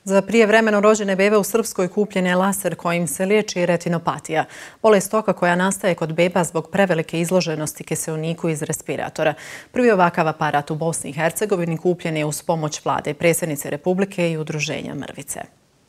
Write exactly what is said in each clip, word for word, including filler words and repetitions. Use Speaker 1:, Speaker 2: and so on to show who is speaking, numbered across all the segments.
Speaker 1: Za prijevremeno rođene bebe u Srpskoj kupljen je laser kojim se liječi retinopatija, bolest oka koja nastaje kod beba zbog prevelike izloženosti kiseoniku iz respiratora. Prvi ovakav aparat u Bosni i Hercegovini kupljen je uz pomoć vlade, predsjednice Republike i udruženja Mrvice.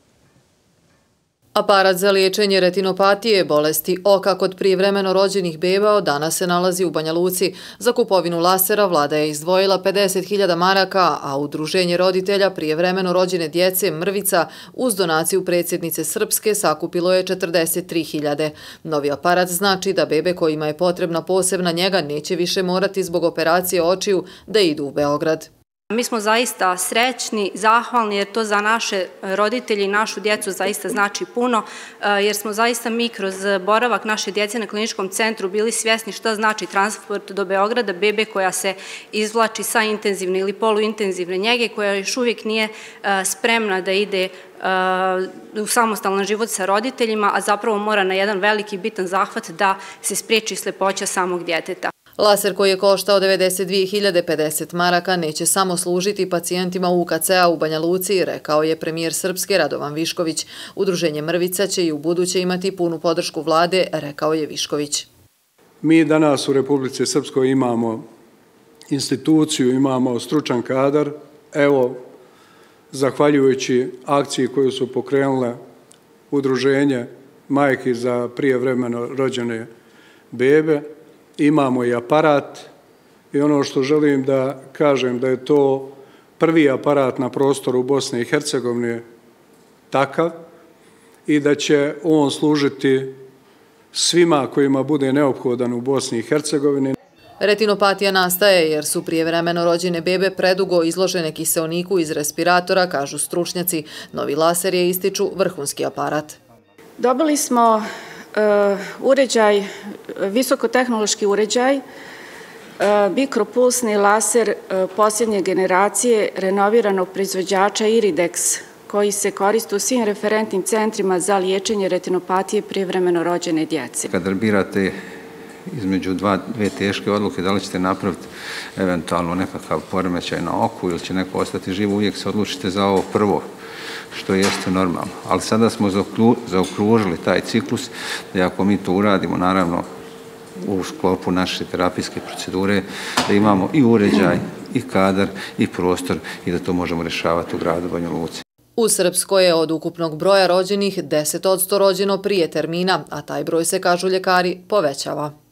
Speaker 2: Aparat za liječenje retinopatije, bolesti oka kod prijevremeno rođenih beba od danas se nalazi u Banja Luci. Za kupovinu lasera vlada je izdvojila pedeset hiljada maraka, a udruženje roditelja prijevremeno rođene djece Mrvica uz donaciju predsjednice Srpske sakupilo je četrdeset tri hiljade. Novi aparat znači da bebe kojima je potrebna posebna njega neće više morati zbog operacije očiju da idu u Beograd.
Speaker 3: Mi smo zaista srećni, zahvalni jer to za naše roditelje i našu djecu zaista znači puno, jer smo zaista mi kroz boravak naše djece na kliničkom centru bili svjesni šta znači transport do Beograda bebe koja se izvlači sa intenzivne ili poluintenzivne njege, koja još uvijek nije spremna da ide u samostalan život sa roditeljima, a zapravo mora na jedan veliki bitan zahvat da se spriječi slepoća samog djeteta.
Speaker 2: Laser koji je koštao devedeset dvije hiljade pedeset maraka neće samo služiti pacijentima U K C-a u Banja Luci, rekao je premijer Srpske Radovan Višković. Udruženje Mrvica će i u buduće imati punu podršku vlade, rekao je Višković.
Speaker 4: Mi danas u Republici Srpskoj imamo instituciju, imamo stručan kadar. Evo, zahvaljujući akciji koju su pokrenule udruženje majki za prijevremeno rođene bebe, imamo i aparat i ono što želim da kažem da je to prvi aparat na prostoru Bosne i Hercegovine takav i da će on služiti svima kojima bude neophodan u Bosni i Hercegovini.
Speaker 2: Retinopatija nastaje jer su prijevremeno rođene bebe predugo izložene kiseoniku iz respiratora, kažu stručnjaci. Novi laser je, ističu, vrhunski aparat.
Speaker 5: Dobili smo uređaj, visokotehnološki uređaj, mikropulsni laser posljednje generacije renoviranog proizvođača Iridex, koji se koristi u svim referentnim centrima za liječenje retinopatije prijevremeno rođene djece.
Speaker 6: Kada birate između dva, dve teške odluke, da li ćete napraviti eventualno nekakav poremećaj na oku ili će neko ostati živ, uvijek se odlučite za ovo prvo, što jeste normalno. Ali sada smo zaokružili taj ciklus da ako mi to uradimo, naravno u sklopu naše terapijske procedure, da imamo i uređaj, i kadar, i prostor i da to možemo rješavati u gradu Banja Luci.
Speaker 2: U Srpskoj je od ukupnog broja rođenih deset posto rođeno prije termina, a taj broj se, kažu ljekari, povećava.